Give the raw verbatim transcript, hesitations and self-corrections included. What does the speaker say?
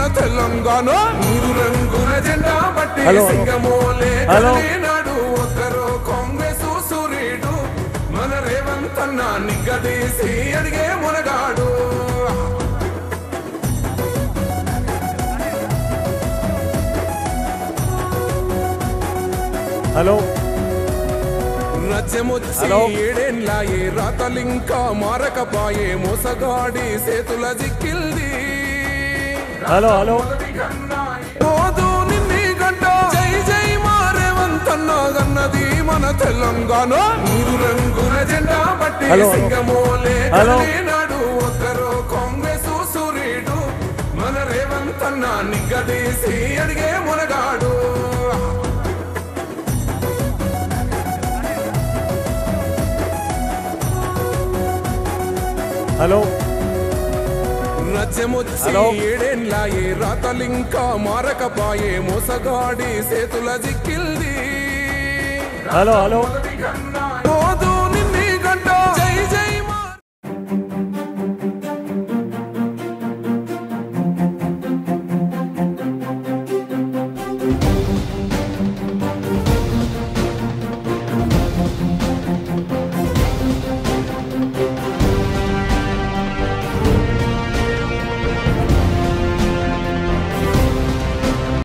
తెలంగాణ మూడు రంగుల జెండా పట్టి సింగమోలే కదిలినాడు ఒక్కరో కాంగ్రెస్ సూర్యుడు మన రేవంత్ అన్న నిగ్గదీసి అడిగే మునగాడు. హలో రాజ్యమొచ్చి ఏడేండ్లాయే రాతలింకా మారకపాయే మోసగాడి సేతుల జిక్కిల్ది. హలో హలో పోదు నిన్ని గంట జై జై మా రేవంత్ అన్న గన్నది మన తెలంగాణ మూడు రంగుల జెండా పట్టి సింగమోలే కదిలినాడు ఒక్కరో కాంగ్రెస్ సూర్యుడు మన రేవంత్ అన్న నిగ్గదీసి అడిగే మునగాడు. హలో రాజ్యమొచ్చి ఏడేండ్లాయే రాతలింకా మారకపాయే మోసగాడి సేతుల జిక్కిల్ది. Hello hello